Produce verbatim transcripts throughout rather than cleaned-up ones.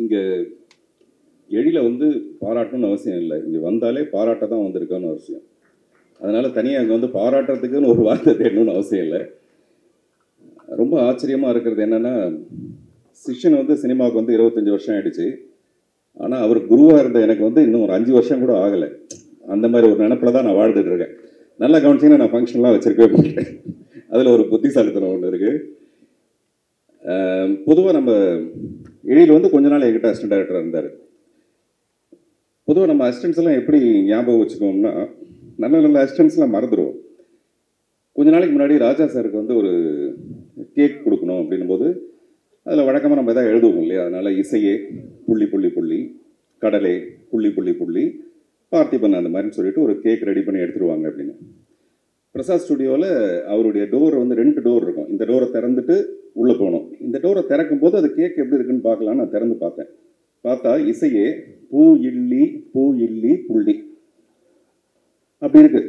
இங்கே எழில வந்து பாராட்டணும்னு அவசியம் இல்லை, இங்கே வந்தாலே பாராட்ட தான் வந்திருக்கான்னு அவசியம். அதனால் தனியாக அங்கே வந்து பாராட்டுறதுக்குன்னு ஒரு வார்த்தை தேடணும்னு அவசியம் இல்லை. ரொம்ப ஆச்சரியமாக இருக்கிறது என்னென்னா, சிஷ்யன் வந்து சினிமாவுக்கு வந்து இருபத்தஞ்சி வருஷம் ஆகிடுச்சு. ஆனால் அவர் குருவாக இருந்த எனக்கு வந்து இன்னும் ஒரு அஞ்சு வருஷம் கூட ஆகலை. அந்த மாதிரி ஒரு நினப்பில் தான் நான் வாழ்ந்துட்டு இருக்கேன். நல்லா கவனிச்சிங்கன்னா நான் ஃபங்க்ஷன்லாம் வச்சுருக்கவே மாட்டேன். அதில் ஒரு புத்திசாலித்தனம் ஒன்று இருக்குது. பொதுவாக நம்ம எழில் வந்து கொஞ்ச நாள் என்கிட்ட அசிஸ்டன்ட் டைரக்டராக இருந்தார். பொதுவாக நம்ம அசிஸ்டன்ஸ் எல்லாம் எப்படி ஞாபகம் வச்சுக்கோம்னா, நல்ல நல்ல அசிஸ்டன்ஸ்லாம் மறந்துடுவோம். கொஞ்ச நாளைக்கு முன்னாடி ராஜா சாருக்கு வந்து ஒரு கேக் கொடுக்கணும் அப்படின்னும் போது அதில் வழக்கமாக நம்ம எதாவது எழுதுவோம் இல்லையா? அதனால் இசையே புள்ளி புள்ளி புள்ளி, கடலே புள்ளி புள்ளி புள்ளி, பார்த்திபன் அந்த மாதிரின்னு சொல்லிட்டு ஒரு கேக் ரெடி பண்ணி எடுத்துருவாங்க அப்படின்னு. பிரசாத் ஸ்டுடியோவில் அவருடைய டோர் வந்து ரெண்டு டோர் இருக்கும். இந்த டோரை திறந்துட்டு உள்ளே போகணும். இந்த டோரை திறக்கும் போது அது கேக் எப்படி இருக்குன்னு பார்க்கலான்னு நான் திறந்து பார்த்தேன். பார்த்தா இசையே பூ இல்லி பூ இல்லி புள்ளி அப்படி இருக்கு.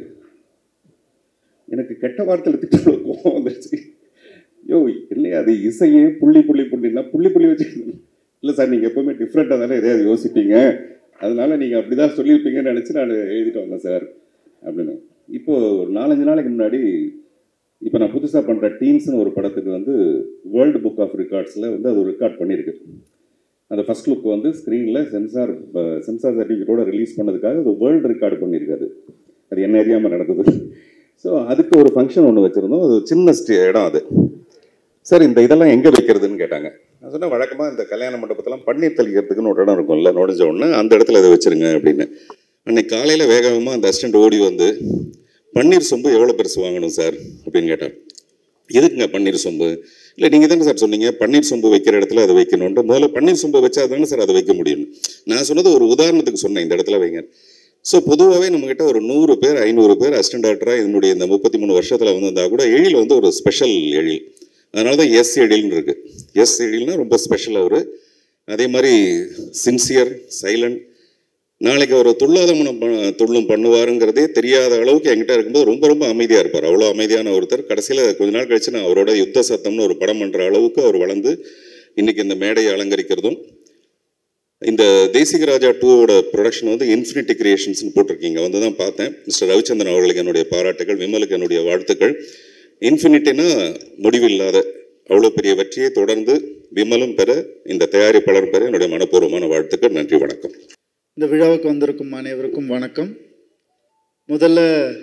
எனக்கு கெட்ட வார்த்தையில் திட்டு கோவம் வந்துருச்சு. யோ இல்லையா, அது இசையே புள்ளி புள்ளி புள்ளின்னா புள்ளி புள்ளி வச்சு இல்லை சார், நீங்கள் எப்போவுமே டிஃப்ரெண்ட்டாக தானே எதையாவது யோசிப்பீங்க, அதனால நீங்கள் அப்படி தான் சொல்லியிருப்பீங்கன்னு நினச்சி நான் எழுதிட்டு வந்தேன் சார் அப்படின்னு. இப்போது ஒரு நாலஞ்சு நாளைக்கு முன்னாடி இப்போ நான் புதுசாக பண்ணுற டீம்ஸ்னு ஒரு படத்துக்கு வந்து வேர்ல்டு புக் ஆஃப் ரெக்கார்ட்ஸில் வந்து அது ஒரு ரெக்கார்ட் பண்ணியிருக்கு. அந்த ஃபஸ்ட் லுக் வந்து ஸ்க்ரீனில் சென்சார் சென்சார் சர்டிஃபிகேட்டோட ரிலீஸ் பண்ணதுக்காக அது வேர்ல்டு ரெக்கார்டு பண்ணியிருக்காது. அது என்ன அறியாமல் நடக்குது. ஸோ அதுக்கு ஒரு ஃபங்க்ஷன் ஒன்று வச்சுருந்தோம். அது சின்ன ஸ்டே இடம் அது. சார் இந்த இதெல்லாம் எங்கே வைக்கிறதுன்னு கேட்டாங்க. நான் சொன்னேன், வழக்கமாக இந்த கல்யாண மண்டபத்தெல்லாம் பன்னீர் தெளிக்கிறதுக்குன்னு ஒரு இடம் இருக்கும்ல, நுழைஞ்ச உடனே அந்த இடத்துல இதை வச்சுருங்க அப்படின்னு. அன்னைக்கு காலையில் வேகமாக அந்த அசிஸ்டண்ட் ஓடி வந்து, பன்னீர் சொம்பு எவ்வளோ பெருசு வாங்கணும் சார் அப்படின்னு கேட்டார். எதுக்குங்க பன்னீர் சொம்பு? இல்லை நீங்கள் தானே சார் சொன்னீங்க பன்னீர் சொம்பு வைக்கிற இடத்துல அதை வைக்கணுன்ட்டு. முதல்ல பன்னீர் சொம்பு வச்சா தானே சார் அதை வைக்க முடியும். நான் சொன்னது ஒரு உதாரணத்துக்கு சொன்னேன், இந்த இடத்துல வைங்க. ஸோ பொதுவாகவே நம்மக்கிட்ட ஒரு நூறு பேர் ஐநூறு பேர் அசிஸ்டன்ட் டைரக்டராக என்னுடைய இந்த முப்பத்தி மூணு வருஷத்தில் வந்திருந்தால் கூட எழில் வந்து ஒரு ஸ்பெஷல் எழில். அதனால தான் எஸ் எழில்னு இருக்குது. எஸ் எழில்னா ரொம்ப ஸ்பெஷல் அவர். அதே மாதிரி சின்சியர், சைலண்ட். நாளைக்கு அவர் துள்ளாத மனம் துள்ளும் பண்ணுவாருங்கிறதே தெரியாத அளவுக்கு என்கிட்ட இருக்கும்போது ரொம்ப ரொம்ப அமைதியாக இருப்பார். அவ்வளோ அமைதியான ஒருத்தர். கடைசியில் கொஞ்ச நாள் கழிச்சு நான் அவரோட யுத்த சத்தம்னு ஒரு படம் பண்ணுற அளவுக்கு அவர் வளர்ந்து இன்றைக்கி இந்த மேடையை அலங்கரிக்கிறதும். இந்த தேசிக ராஜா டூவோட ப்ரொடக்ஷன் வந்து இன்ஃபினிட்டி கிரியேஷன்ஸ்னு போட்டிருக்கீங்க, வந்து தான் பார்த்தேன். மிஸ்டர் ரவிச்சந்திரன் அவர்களுக்கு என்னுடைய பாராட்டுகள், விமலுக்கு என்னுடைய வாழ்த்துக்கள். இன்ஃபினிட்டினா முடிவில்லாத அவ்வளோ பெரிய வெற்றியை தொடர்ந்து விமலும் பெற, இந்த தயாரிப்பாளர் பெற என்னுடைய மனப்பூர்வமான வாழ்த்துக்கள். நன்றி, வணக்கம். இந்த விழாவுக்கு வந்திருக்கும் அனைவருக்கும் வணக்கம். முதல்ல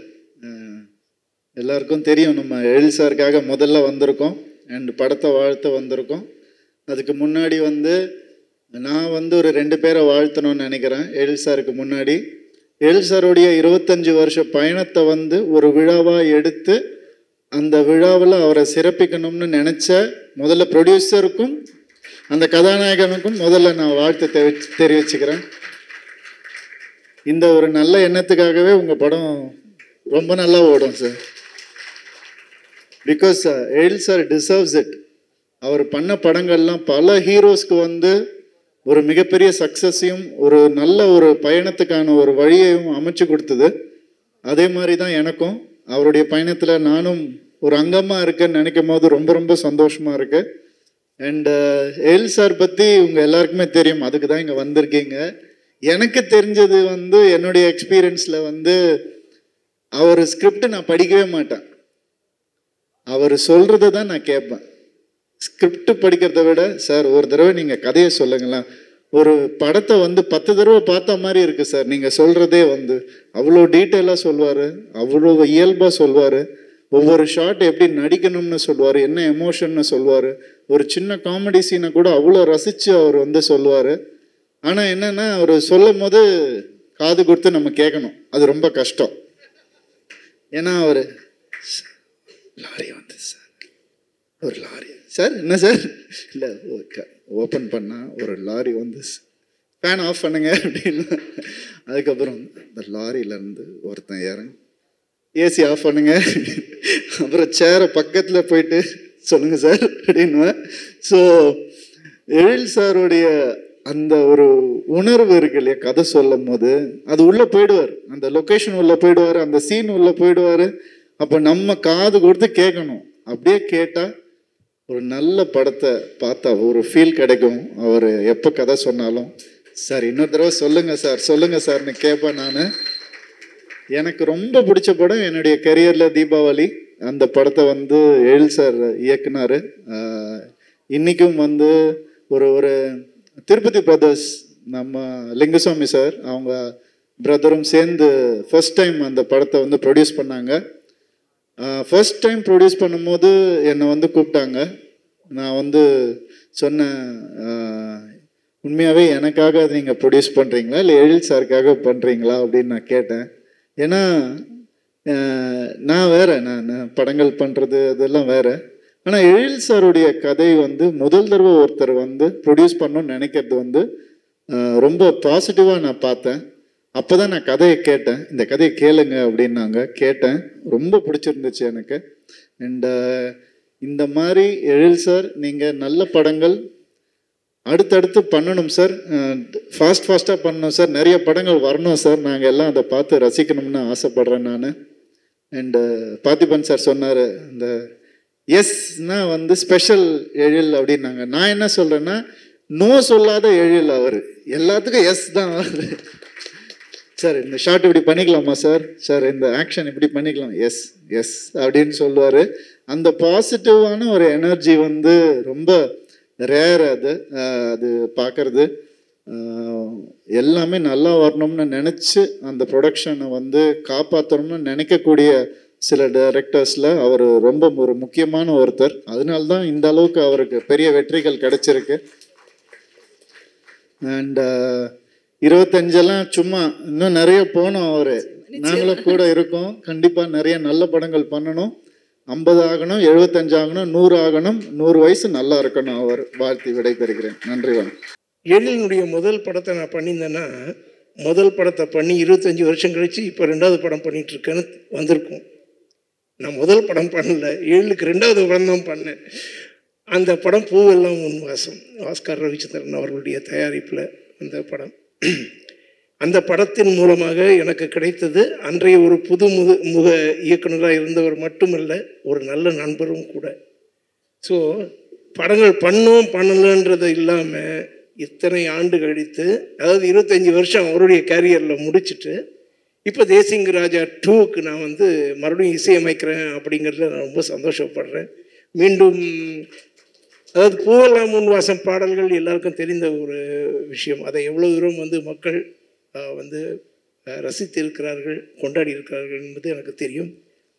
எல்லாருக்கும் தெரியும், நம்ம எழில் சாருக்காக முதல்ல வந்திருக்கோம் அண்ட் படத்தை வாழ்த்த வந்திருக்கோம். அதுக்கு முன்னாடி வந்து நான் வந்து ஒரு ரெண்டு பேரை வாழ்த்தணும்னு நினைக்கிறேன். எழில் சாருக்கு முன்னாடி எழில் சாருடைய இருபத்தஞ்சி வருஷ பயணத்தை வந்து ஒரு விழாவாக எடுத்து அந்த விழாவில் அவரை சிறப்பிக்கணும்னு நினச்ச முதல்ல ப்ரொடியூசருக்கும் அந்த கதாநாயகனுக்கும் முதல்ல நான் வாழ்த்து தெரி தெரிவிச்சுக்கிறேன். இந்த ஒரு நல்ல எண்ணத்துக்காகவே உங்கள் படம் ரொம்ப நல்லா ஓடும் sir. Because Ezhil sir deserves it. அவர் பண்ண படங்கள்லாம் பல ஹீரோஸ்க்கு வந்து ஒரு மிகப்பெரிய சக்ஸஸையும் ஒரு நல்ல ஒரு பயணத்துக்கான ஒரு வழியையும் அமைச்சு கொடுத்தது. அதே மாதிரி தான் எனக்கும் அவருடைய பயணத்தில் நானும் ஒரு அங்கமாக இருக்கேன்னு நினைக்கும் போது ரொம்ப ரொம்ப சந்தோஷமாக இருக்குது. அண்டு எழில் சார் பற்றி உங்கள் எல்லாருக்குமே தெரியும், அதுக்கு தான் இங்கே வந்திருக்கீங்க. எனக்கு தெரிஞ்சது வந்து என்னுடைய எக்ஸ்பீரியன்ஸில் வந்து அவர் ஸ்கிரிப்ட் நான் படிக்கவே மாட்டேன், அவர் சொல்கிறத தான் நான் கேட்பேன். ஸ்கிரிப்ட் படிக்கிறத விட சார் ஒரு தடவை நீங்கள் கதையை சொல்லுங்களேன், ஒரு படத்தை வந்து பத்து தடவை பார்த்த மாதிரி இருக்குது சார், நீங்கள் சொல்கிறதே வந்து அவ்வளோ டீட்டெயிலாக சொல்லுவார், அவ்வளோ இயல்பாக சொல்லுவார். ஒவ்வொரு ஷாட் எப்படி நடிக்கணும்னு சொல்லுவார், என்ன எமோஷன்னு சொல்லுவார். ஒரு சின்ன காமெடி சீனை கூட அவ்வளோ ரசித்து அவர் வந்து சொல்லுவார். ஆனால் என்னென்னா அவர் சொல்லும் போது காது கொடுத்து நம்ம கேட்கணும், அது ரொம்ப கஷ்டம். ஏன்னா அவர் லாரி வந்து சார் ஒரு லாரி சார் என்ன சார் இல்லை ஓப்பன் பண்ணால் ஒரு லாரி வந்து ஃபேன் ஆஃப் பண்ணுங்க அப்படின்னு, அதுக்கப்புறம் இந்த லாரியிலேருந்து ஒருத்தன் இறங்க ஏசி ஆஃப் பண்ணுங்க, அப்புறம் சேரை பக்கத்தில் போயிட்டு சொல்லுங்கள் சார் அப்படின்னு. ஸோ எழில் சாருடைய அந்த ஒரு உணர்வு இருக்கு இல்லையா, கதை சொல்லும் போது அது உள்ளே போயிடுவார், அந்த லொக்கேஷன் உள்ளே போயிடுவார், அந்த சீன் உள்ளே போயிடுவார். அப்போ நம்ம காது கொடுத்து கேட்கணும். அப்படியே கேட்டால் ஒரு நல்ல படத்தை பார்த்தா ஒரு ஃபீல் கிடைக்கும். அவர் எப்போ கதை சொன்னாலும் சார் இன்னொரு தடவை சொல்லுங்கள் சார் சொல்லுங்கள் சார்னு கேட்பேன் நான். எனக்கு ரொம்ப பிடிச்ச படம் என்னுடைய கரியரில் தீபாவளி. அந்த படத்தை வந்து எழில் சார் இயக்குனார். இன்றைக்கும் வந்து ஒரு ஒரு திருப்பதி பிரதர்ஸ் நம்ம லிங்குசாமி சார் அவங்க பிரதரும் சேர்ந்து ஃபர்ஸ்ட் டைம் அந்த படத்தை வந்து ப்ரொடியூஸ் பண்ணாங்க. ஃபர்ஸ்ட் டைம் ப்ரொடியூஸ் பண்ணும்போது என்னை வந்து கூப்பிட்டாங்க. நான் வந்து சொன்னேன், உண்மையாகவே எனக்காக அதை நீங்கள் ப்ரொடியூஸ் பண்ணுறீங்களா இல்லை எழில் சாருக்காக பண்ணுறீங்களா அப்படின்னு நான் கேட்டேன். ஏன்னா நான் வேறு நான் படங்கள் பண்ணுறது அதெல்லாம் வேறு. ஆனால் எழில் சாருடைய கதை வந்து முதல் தடவை ஒருத்தர் வந்து ப்ரொடியூஸ் பண்ணணும்னு நினைக்கிறது வந்து ரொம்ப பாசிட்டிவாக நான் பார்த்தேன். அப்போ தான் நான் கதையை கேட்டேன். இந்த கதையை கேளுங்க அப்படின்னாங்க. கேட்டேன், ரொம்ப பிடிச்சிருந்துச்சு எனக்கு. அண்டு இந்த மாதிரி எழில் சார் நீங்கள் நல்ல படங்கள் அடுத்தடுத்து பண்ணணும் சார். ஃபாஸ்ட் ஃபாஸ்ட்டாக பண்ணணும் சார். நிறைய படங்கள் வரணும் சார். நாங்கள் எல்லாம் அதை பார்த்து ரசிக்கணும்னு ஆசைப்பட்றேன் நான். அண்டு பார்த்திபன் சார் சொன்னார், இந்த எஸ்னா வந்து ஸ்பெஷல் எழில் அப்படின்னாங்க. நான் என்ன சொல்கிறேன்னா, நோ சொல்லாத எழில் அவர். எல்லாத்துக்கும் எஸ் தான் அவர். சார் இந்த ஷார்ட் இப்படி பண்ணிக்கலாமா சார், சார் இந்த ஆக்ஷன் இப்படி பண்ணிக்கலாம், எஸ் எஸ் அப்படின்னு சொல்லுவார். அந்த பாசிட்டிவான ஒரு எனர்ஜி வந்து ரொம்ப ரேர். அது அது பார்க்கறது எல்லாமே நல்லா வரணும்னு நினச்சி அந்த ப்ரொடக்ஷனை வந்து காப்பாற்றணும்னு நினைக்கக்கூடிய சில டைரக்டர்ஸில் அவர் ரொம்ப ஒரு முக்கியமான ஒருத்தர். அதனால்தான் இந்த அளவுக்கு அவருக்கு பெரிய வெற்றிகள் கிடைச்சிருக்கு. அண்ட் இருபத்தஞ்செல்லாம் சும்மா இன்னும் நிறைய போனோம். அவர் நாங்களும் கூட இருக்கோம். கண்டிப்பாக நிறைய நல்ல படங்கள் பண்ணணும். ஐம்பது ஆகணும், எழுபத்தஞ்சு ஆகணும், நூறு ஆகணும், நூறு வயசு நல்லா இருக்கணும். அவர் வாழ்த்தி விடைபெறுகிறேன். நன்றி வணக்கம். எழிலினுடைய முதல் படத்தை நான் பண்ணியிருந்தேன்னா, முதல் படத்தை பண்ணி இருபத்தஞ்சி வருஷம் கழித்து இப்போ ரெண்டாவது படம் பண்ணிகிட்ருக்கேன்னு வந்திருக்கோம். நான் முதல் படம் பண்ணல, எழிலுக்கு ரெண்டாவது படம் தான் பண்ணேன். அந்த படம் பூவெல்லாம் உன் வாசம், ஆஸ்கார் ரவிச்சந்திரன் அவர்களுடைய தயாரிப்பில் அந்த படம். அந்த படத்தின் மூலமாக எனக்கு கிடைத்தது அன்றைய ஒரு புது முக முக இயக்குனராக இருந்தவர் மட்டுமல்ல, ஒரு நல்ல நண்பரும் கூட. ஸோ படங்கள் பண்ணோம் பண்ணலன்றது இல்லாமல் இத்தனை ஆண்டு கழித்து, அதாவது இருபத்தஞ்சி வருஷம் அவருடைய கேரியரில் முடிச்சுட்டு இப்போ தேசிங்க ராஜா டூவுக்கு நான் வந்து மறுபடியும் இசையமைக்கிறேன் அப்படிங்கிறதுல நான் ரொம்ப சந்தோஷப்படுறேன். மீண்டும் அதாவது பூவெல்லாம் முன் வாசம் பாடல்கள் எல்லாருக்கும் தெரிந்த ஒரு விஷயம். அதை எவ்வளோ தூரம் வந்து மக்கள் வந்து ரசித்திருக்கிறார்கள், கொண்டாடி இருக்கிறார்கள் என்பது எனக்கு தெரியும்.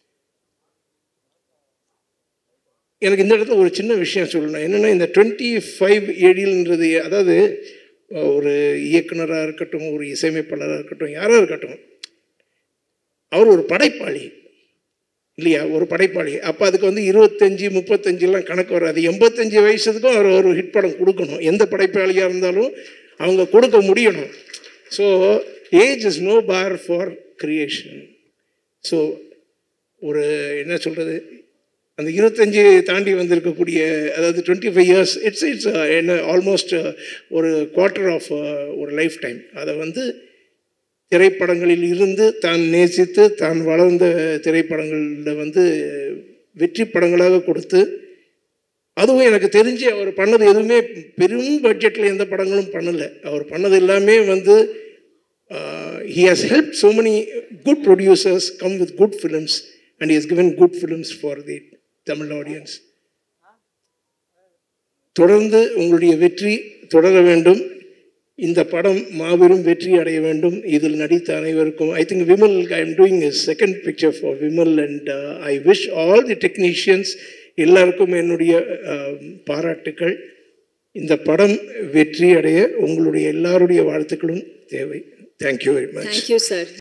எனக்கு இந்த இடத்துல ஒரு சின்ன விஷயம் சொல்லணும். என்னென்னா, இந்த டுவெண்ட்டி ஃபைவ் எழில்ன்றது, அதாவது ஒரு இயக்குனராக இருக்கட்டும், ஒரு இசையமைப்பாளராக இருக்கட்டும், யாராக இருக்கட்டும், அவர் ஒரு படைப்பாளி இல்லையா? ஒரு படைப்பாளி. அப்போ அதுக்கு வந்து இருபத்தஞ்சி முப்பத்தஞ்சுலாம் கணக்கு வராது. எண்பத்தஞ்சு வயசுக்கும் அவர் ஒரு ஹிட் படம் கொடுக்கணும். எந்த படைப்பாளியாக இருந்தாலும் அவங்க கொடுக்க முடியணும். So age is no bar for creation. So ஒரு என்ன சொல்கிறது, அந்த இருபத்தஞ்சி தாண்டி வந்திருக்கக்கூடிய, அதாவது twenty five years it's it's என்ன ஆல்மோஸ்ட் ஒரு குவார்ட்டர் ஆஃப் ஒரு லைஃப் டைம். அதை வந்து திரைப்படங்களில் இருந்து தான் நேசித்து தான் வளர்ந்த திரைப்படங்களில் வந்து வெற்றி படங்களாக கொடுத்து, அதுவும் எனக்கு தெரிஞ்சு அவர் பண்ணது எதுவுமே பெரும் பட்ஜெட்டில் எந்த படங்களும் பண்ணலை. அவர் பண்ணது எல்லாமே வந்து he has helped so many good producers come with good films and he has given good films for the Tamil audience. தொடர்ந்து உங்களுடைய வெற்றி தொடர வேண்டும். இந்த படம் மாபெரும் வெற்றி அடைய வேண்டும். இதில் நடித்த அனைவருக்கும், I think Vimal, I am doing a second picture for விமல் and uh, I wish all the technicians, எல்லாருக்கும் என்னுடைய பாராட்டுக்கள். இந்த படம் வெற்றி அடைய உங்களுடைய எல்லாருடைய வாழ்த்துக்களும் தேவை. Thank you very much. Thank you, sir.